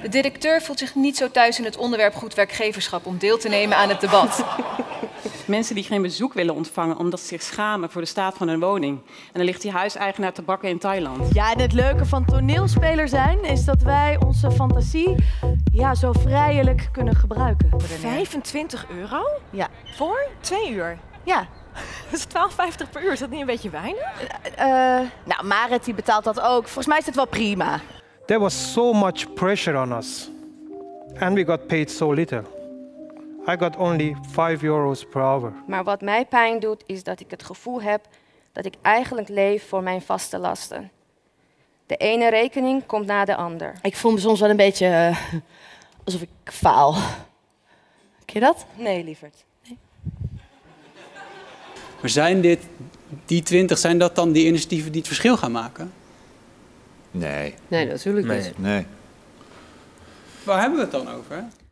De directeur voelt zich niet zo thuis in het onderwerp goed werkgeverschap om deel te nemen aan het debat. Mensen die geen bezoek willen ontvangen omdat ze zich schamen voor de staat van hun woning. En dan ligt die huiseigenaar te bakken in Thailand. Ja, en het leuke van toneelspeler zijn is dat wij onze fantasie zo vrijelijk kunnen gebruiken. 25 euro? Ja. Voor 2 uur? Ja. Dat is 12,50 per uur. Is dat niet een beetje weinig? Nou, Marit die betaalt dat ook. Volgens mij is het wel prima. There was so much pressure on us. And we got paid so little. I got only €5 per hour. Maar wat mij pijn doet, is dat ik het gevoel heb dat ik eigenlijk leef voor mijn vaste lasten. De ene rekening komt na de ander. Ik voel me soms wel een beetje alsof ik faal. Ken je dat? Nee, lieverd. Maar zijn die 20, zijn dat dan die initiatieven die het verschil gaan maken? Nee. Nee, natuurlijk niet. Nee. Waar hebben we het dan over?